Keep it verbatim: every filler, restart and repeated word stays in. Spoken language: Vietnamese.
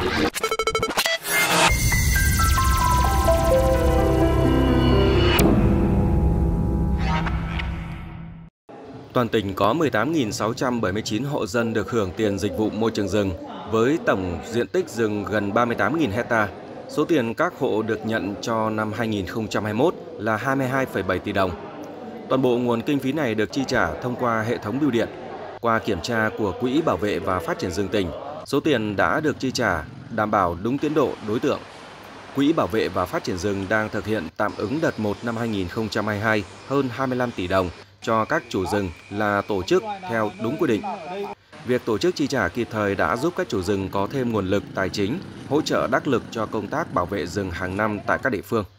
Toàn tỉnh có mười tám nghìn sáu trăm bảy mươi chín hộ dân được hưởng tiền dịch vụ môi trường rừng, với tổng diện tích rừng gần ba mươi tám nghìn hecta. Số tiền các hộ được nhận cho năm hai nghìn không trăm hai mươi mốt là hai mươi hai phẩy bảy tỷ đồng. Toàn bộ nguồn kinh phí này được chi trả thông qua hệ thống bưu điện. Qua kiểm tra của Quỹ Bảo vệ và Phát triển rừng tỉnh, số tiền đã được chi trả đảm bảo đúng tiến độ đối tượng. Quỹ Bảo vệ và Phát triển rừng đang thực hiện tạm ứng đợt một năm hai nghìn không trăm hai mươi hai hơn hai mươi lăm tỷ đồng cho các chủ rừng là tổ chức theo đúng quy định. Việc tổ chức chi trả kịp thời đã giúp các chủ rừng có thêm nguồn lực tài chính, hỗ trợ đắc lực cho công tác bảo vệ rừng hàng năm tại các địa phương.